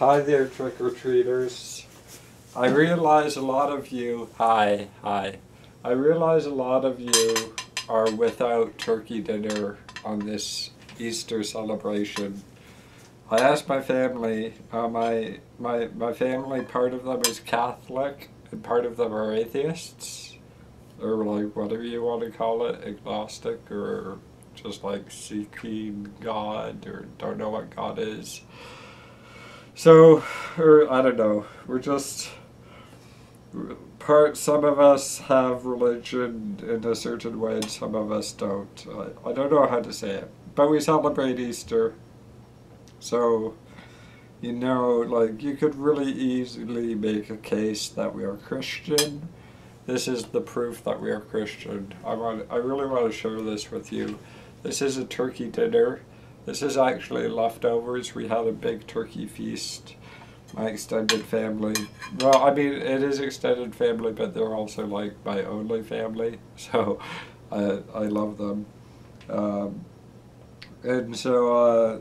Hi there, trick-or-treaters. I realize a lot of you, hi. I realize a lot of you are without turkey dinner on this Easter celebration. I asked my family, my family, part of them is Catholic and part of them are atheists, or like whatever you want to call it, agnostic, or just like seeking God, or don't know what God is. So, or I don't know, we're just, some of us have religion in a certain way and some of us don't. I don't know how to say it, but we celebrate Easter. So, you know, like, you could really easily make a case that we are Christian. This is the proof that we are Christian. I really want to share this with you. This is a turkey dinner. This is actually leftovers. We had a big turkey feast. My extended family. Well, I mean, it is extended family, but they're also like my only family. So I love them. And so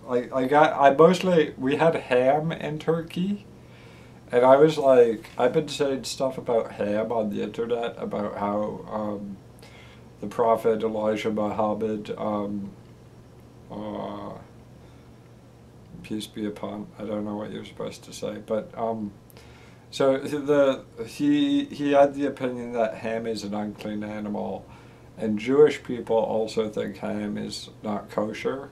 we had ham in turkey. And I was like, I've been saying stuff about ham on the internet about how the Prophet Elijah Muhammad, peace be upon, I don't know what you're supposed to say, but so he had the opinion that ham is an unclean animal, and Jewish people also think ham is not kosher.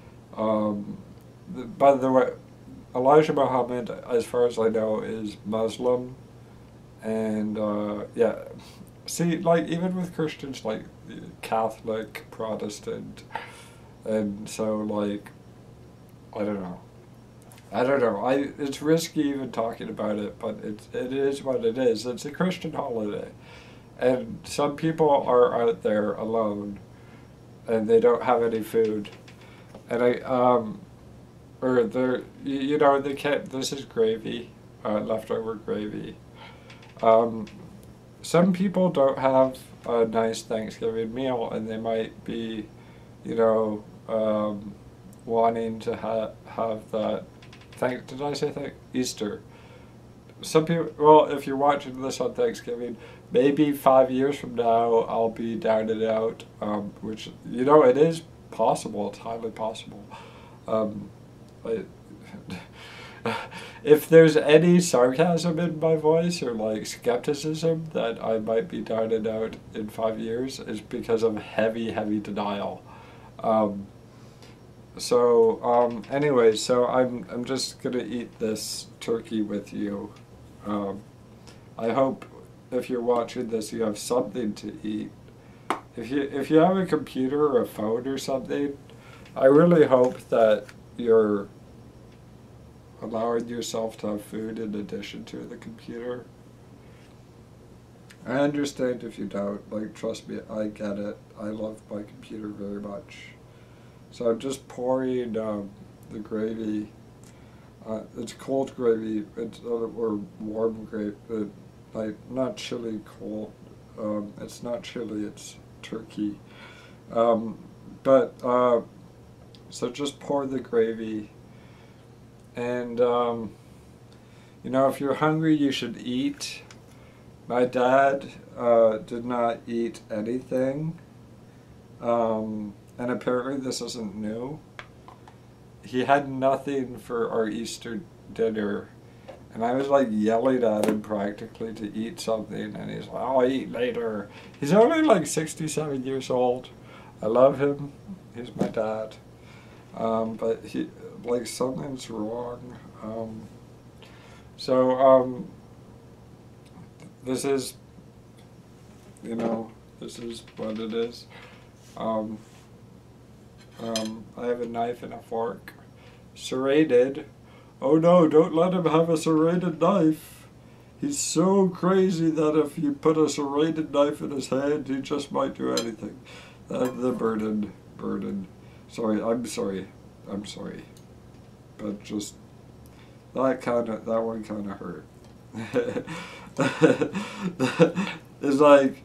By the way, Elijah Muhammad, as far as I know, is Muslim, and yeah, see, like, even with Christians, like Catholic, Protestant, and so, like, I don't know. It's risky even talking about it, but it is what it is. It's a Christian holiday, and some people are out there alone, and they don't have any food, and or they're, you know, they can't. This is gravy, leftover gravy. Some people don't have a nice Thanksgiving meal, and they might be, you know, wanting to have that. Did I say Easter? Some people, well, if you're watching this on Thanksgiving, maybe 5 years from now I'll be down and out, which, you know, it is possible. It's highly possible. If there's any sarcasm in my voice or like skepticism that I might be down and out in 5 years, is because of heavy denial. Anyway, so I'm just gonna eat this turkey with you. I hope if you're watching this you have something to eat. If you have a computer or a phone or something, I really hope that you're allowing yourself to have food in addition to the computer. I understand if you don't, like, trust me, I get it. I love my computer very much. So I'm just pouring the gravy. It's cold gravy, or warm gravy, like not chili cold. It's not chili, it's turkey. So just pour the gravy. And, you know, if you're hungry, you should eat. My dad did not eat anything. And apparently this isn't new. He had nothing for our Easter dinner. And I was like yelling at him practically to eat something. And he's like, oh, I'll eat later. He's only like 67 years old. I love him. He's my dad. But he, like, something's wrong. This is, you know, this is what it is. I have a knife and a fork. Serrated. Oh no, don't let him have a serrated knife. He's so crazy that if you put a serrated knife in his hand, he just might do anything. The burden. I'm sorry. But just, that one kind of hurt. It's like,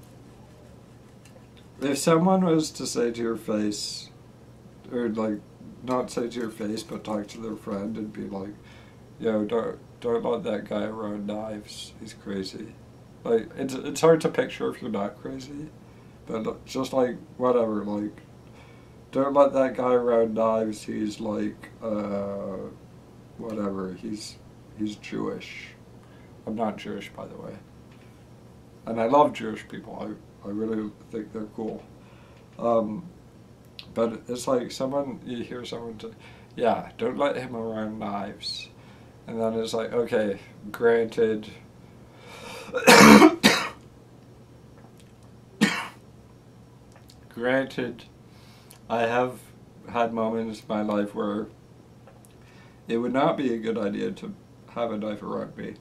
if someone was to say to your face, or like, not say to your face, but talk to their friend and be like, yo, don't let that guy around knives. He's crazy. Like it's hard to picture if you're not crazy, but just like whatever. Like don't let that guy around knives. He's like whatever. He's Jewish. I'm not Jewish, by the way, and I love Jewish people. I really think they're cool. But it's like you hear someone say, yeah, don't let him around knives. And then it's like, okay, granted, granted, I have had moments in my life where it would not be a good idea to have a knife around me.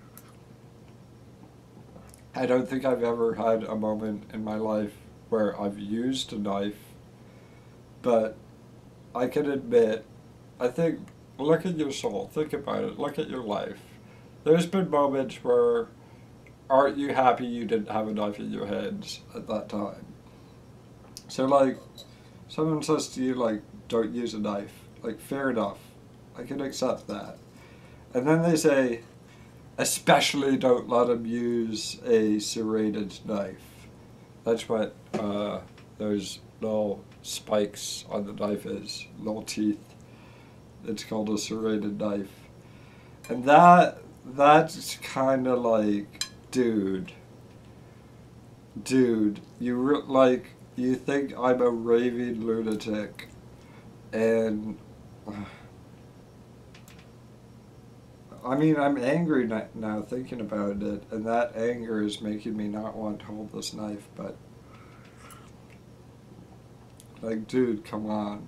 I don't think I've ever had a moment in my life where I've used a knife, but I can admit, I think, look at your soul, think about it, look at your life. There's been moments where aren't you happy you didn't have a knife in your hands at that time? So like, someone says to you like, don't use a knife, like fair enough, I can accept that. And then they say, especially don't let them use a serrated knife. That's what those little spikes on the knife is, little teeth. It's called a serrated knife. And that's kind of like, dude, you think I'm a raving lunatic, and I mean, I'm angry now thinking about it, and that anger is making me not want to hold this knife, but like, dude, come on.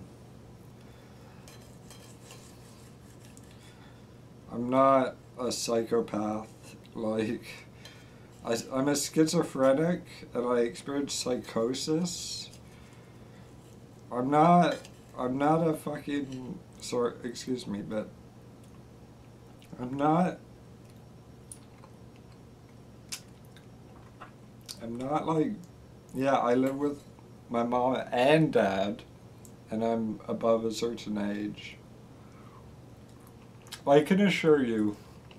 I'm not a psychopath, like, I'm a schizophrenic, and I experience psychosis. I'm not a fucking, sorry, excuse me, but I'm not like, yeah, I live with my mom and dad, and I'm above a certain age. I can assure you,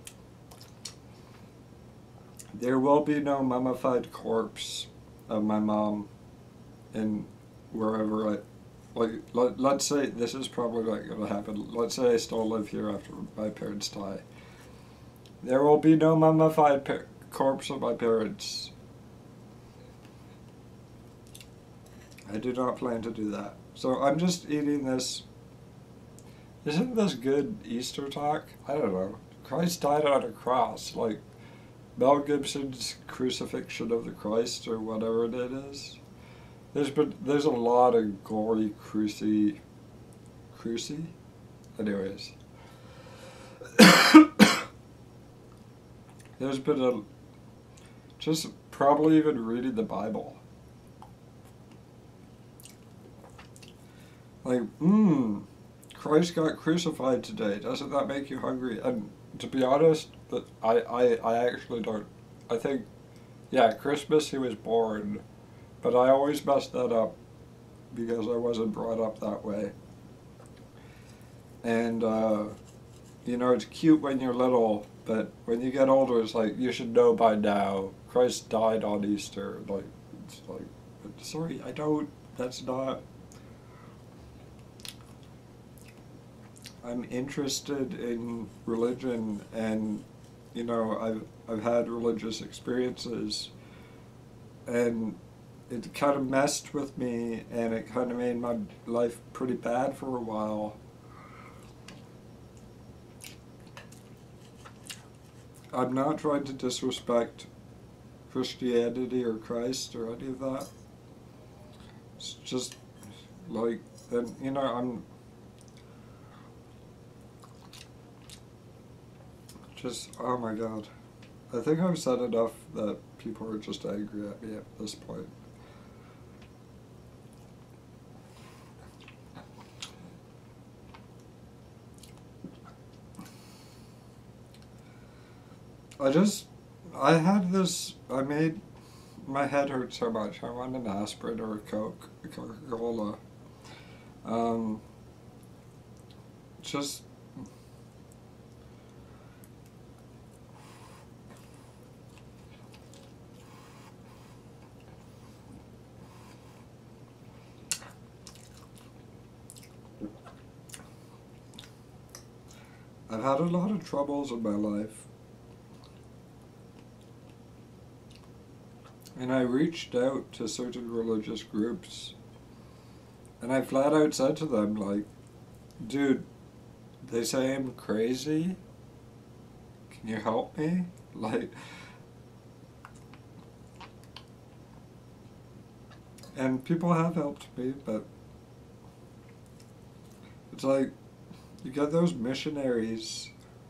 there will be no mummified corpse of my mom in wherever let's say, this is probably not going to happen, let's say I still live here after my parents die. There will be no mummified corpse of my parents. I do not plan to do that. So I'm just eating this. Isn't this good Easter talk? I don't know. Christ died on a cross, like Mel Gibson's Crucifixion of the Christ, or whatever it is. There's a lot of gory cruci. Anyways. There's been just probably even reading the Bible. Like, Christ got crucified today. Doesn't that make you hungry? And to be honest, that I actually don't. I think, yeah, Christmas he was born, but I always mess that up because I wasn't brought up that way. And, you know, it's cute when you're little, but when you get older, it's like, you should know by now, Christ died on Easter. Like, it's like, sorry, I don't, that's not. I'm interested in religion, and, you know, I've had religious experiences, and it kind of messed with me, and it kind of made my life pretty bad for a while. I'm not trying to disrespect Christianity or Christ or any of that. It's just like, and you know, I'm just, oh my god. I think I've said enough that people are just angry at me at this point. I made, my head hurt so much, I want an aspirin or a Coke, a Coca-Cola. Just, I've had a lot of troubles in my life. And I reached out to certain religious groups. And I flat out said to them, like, dude, they say I'm crazy. Can you help me? Like, and people have helped me, but it's like, you get those missionaries.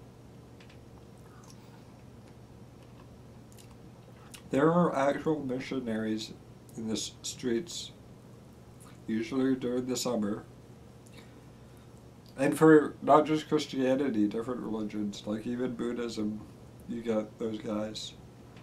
There are actual missionaries in the streets, usually during the summer. And for not just Christianity, different religions, like even Buddhism, you get those guys.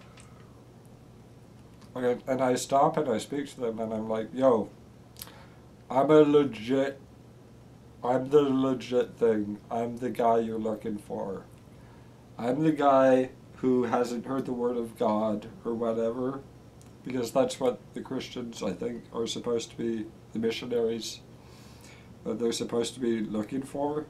Okay, and I stop and I speak to them and I'm like, yo, I'm a legit, I'm the legit thing. I'm the guy you're looking for. I'm the guy who hasn't heard the word of God or whatever, because that's what the Christians, I think, are supposed to be, the missionaries, that they're supposed to be looking for.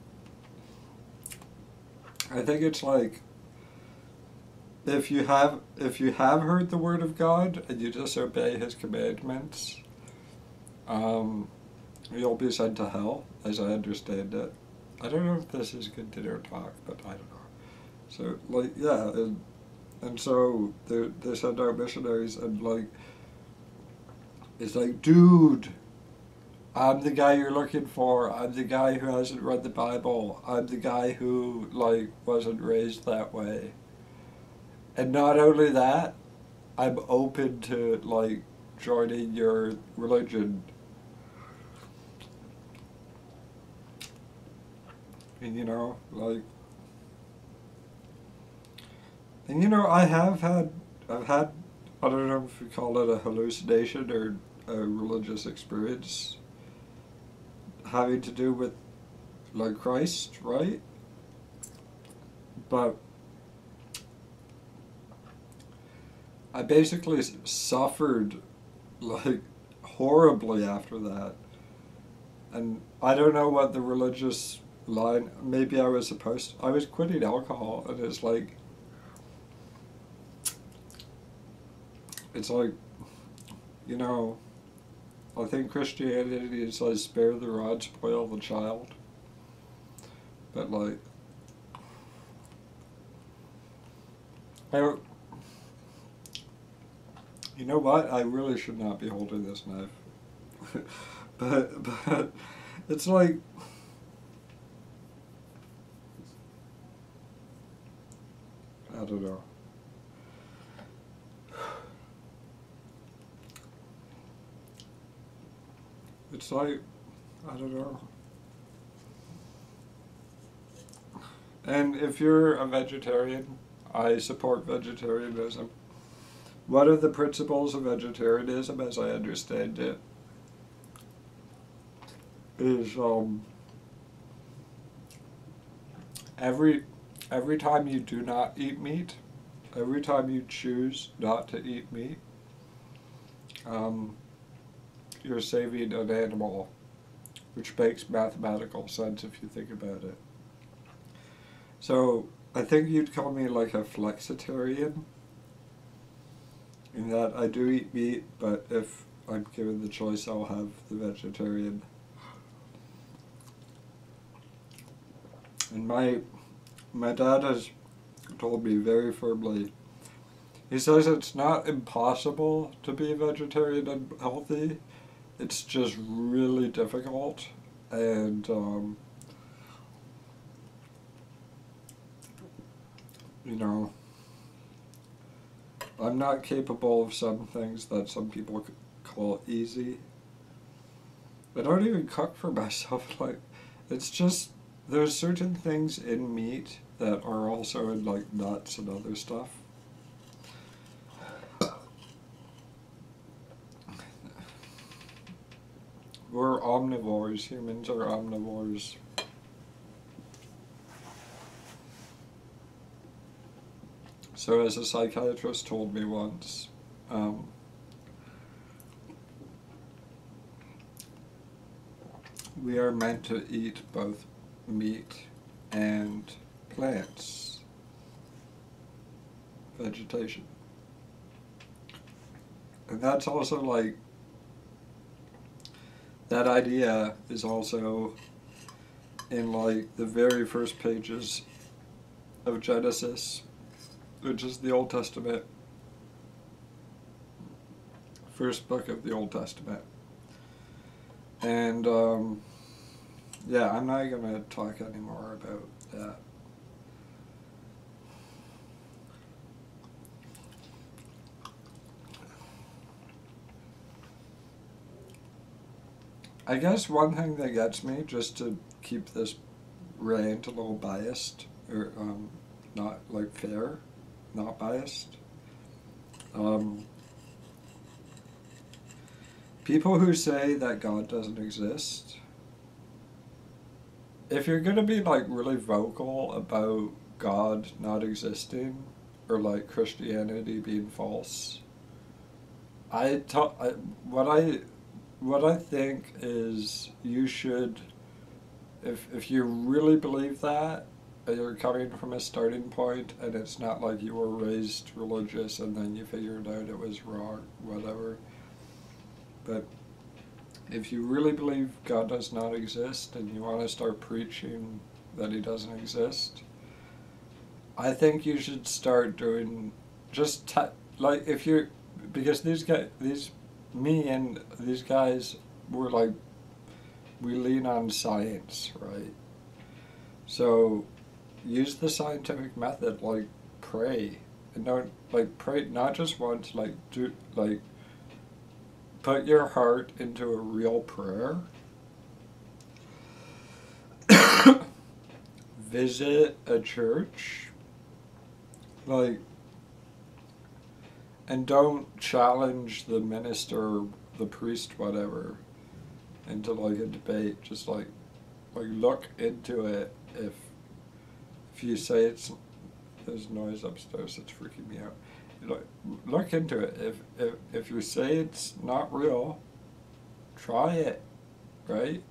I think it's like, if you have heard the word of God and you disobey His commandments, you'll be sent to hell, as I understand it. I don't know if this is good dinner talk, but I don't know. So, like, yeah, and so they send out missionaries, and like, it's like, dude, I'm the guy you're looking for. I'm the guy who hasn't read the Bible. I'm the guy who, like, wasn't raised that way. And not only that, I'm open to, like, joining your religion. And, you know, like, and, you know, I've had, I don't know if you call it a hallucination or a religious experience having to do with, like, Christ, right? But I basically suffered, like, horribly after that. And I don't know what the religious line, maybe I was quitting alcohol, and it's like, you know, I think Christianity is like, spare the rod, spoil the child. But like, you know what? I really should not be holding this knife. but it's like, I don't know. It's like, I don't know. And if you're a vegetarian, I support vegetarianism. One of the principles of vegetarianism, as I understand it, is every time you do not eat meat, every time you choose not to eat meat, you're saving an animal, which makes mathematical sense if you think about it. So I think you'd call me like a flexitarian, in that I do eat meat, but if I'm given the choice, I'll have the vegetarian. And my dad has told me very firmly, he says it's not impossible to be vegetarian and healthy, it's just really difficult, and you know, I'm not capable of some things that some people call easy. I don't even cook for myself. Like, it's just, there's certain things in meat that are also in, like, nuts and other stuff. We're omnivores. Humans are omnivores. So as a psychiatrist told me once, we are meant to eat both meat and plants, vegetation. And that's also like, that idea is also in like the very first pages of Genesis, which is the Old Testament, first book of the Old Testament. And yeah, I'm not going to talk anymore about that. I guess one thing that gets me, just to keep this rant a little biased, or not like fair, not biased, people who say that God doesn't exist, if you're going to be like really vocal about God not existing, or like Christianity being false, what I think is, you should, if you really believe that, you're coming from a starting point, and it's not like you were raised religious and then you figured out it was wrong, whatever. But if you really believe God does not exist and you want to start preaching that he doesn't exist, I think you should start doing, like, if you're, because me and these guys, were like, we lean on science, right? So use the scientific method, like pray, and don't, like, pray not just once, like, do, like, put your heart into a real prayer. Visit a church, like, and don't challenge the minister, the priest, whatever, into like a debate. Just like look into it. If you say it's, there's noise upstairs, it's freaking me out. Look into it. If you say it's not real, try it, right?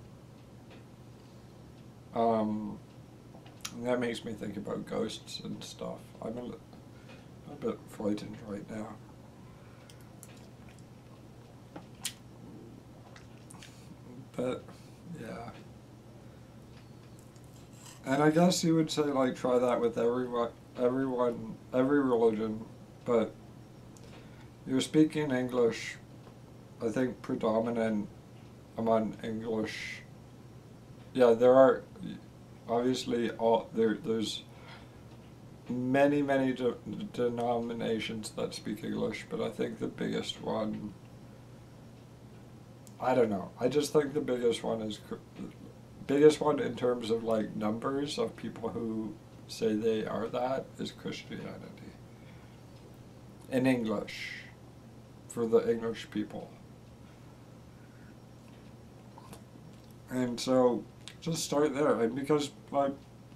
And that makes me think about ghosts and stuff. I'm a bit frightened right now. But yeah. And I guess you would say, like, try that with every religion, but you're speaking English, I think, predominant among English. Yeah, there are, obviously, there's many denominations that speak English, but I think the biggest one, I don't know, I just think the biggest one in terms of like numbers of people who say they are that, is Christianity. In English, for the English people. And so, just start there, and because, like,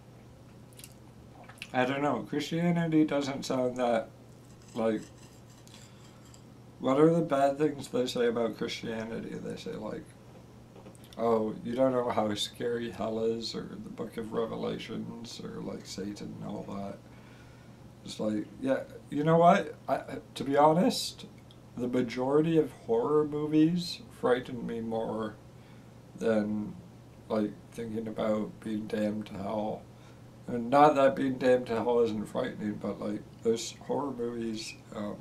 I don't know, Christianity doesn't sound that, like, what are the bad things they say about Christianity? They say, like, oh, you don't know how scary hell is, or the book of Revelations, or like Satan and all that. It's like, yeah, you know what? To be honest, the majority of horror movies frighten me more than, like, thinking about being damned to hell. And not that being damned to hell isn't frightening, but like those horror movies,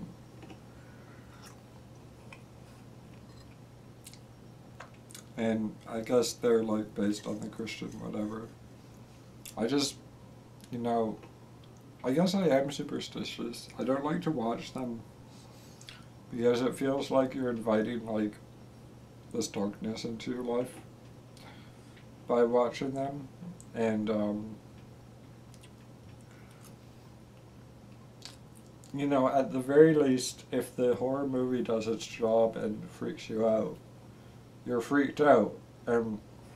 and I guess they're like based on the Christian whatever. I just, you know, I guess I am superstitious. I don't like to watch them because it feels like you're inviting like this darkness into your life by watching them. And you know, at the very least, if the horror movie does its job and freaks you out, you're freaked out. And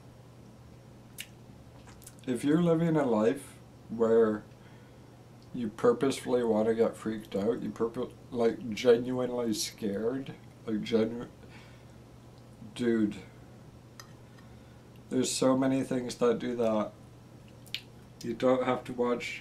if you're living a life where you purposefully want to get freaked out, like genuinely scared, like dude, there's so many things that do that. You don't have to watch,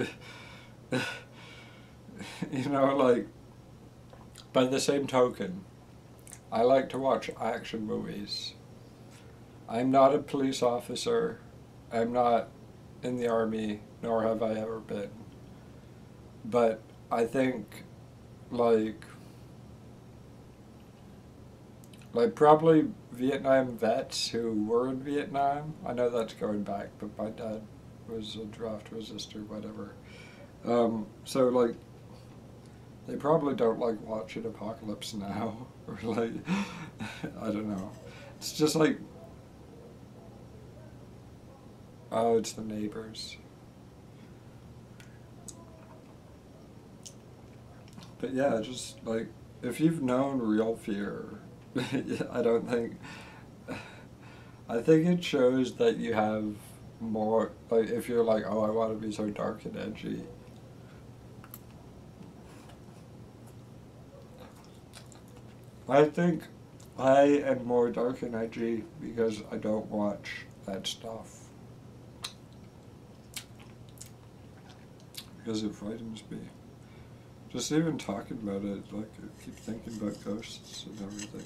like, by the same token, I like to watch action movies. I'm not a police officer. I'm not in the army, nor have I ever been. But I think, like probably Vietnam vets who were in Vietnam. I know that's going back, but my dad was a draft resistor, whatever. So like, they probably don't like watching Apocalypse Now, or like, I don't know. It's just like, oh, it's the neighbors. But yeah, just like, if you've known real fear, I don't think, I think it shows that you have more, like, if you're like, oh, I want to be so dark and edgy. I think I am more dark and edgy because I don't watch that stuff. Because it frightens me. Just even talking about it, like, I keep thinking about ghosts and everything.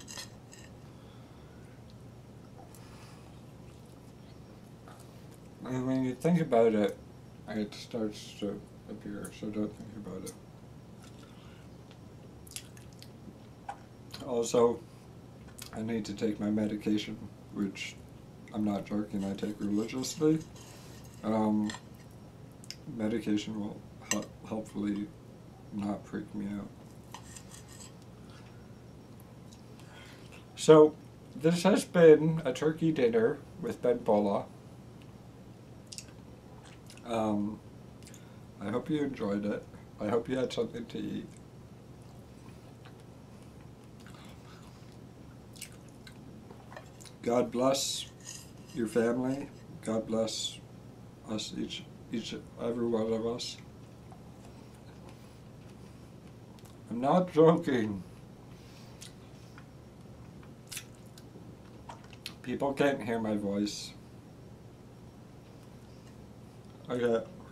And when you think about it, it starts to appear, so don't think about it. Also, I need to take my medication, which I'm not joking, I take religiously. Medication will hopefully not freak me out. So, this has been a turkey dinner with Benbola. I hope you enjoyed it. I hope you had something to eat. God bless your family. God bless us, every one of us. I'm not joking. People can't hear my voice. Okay.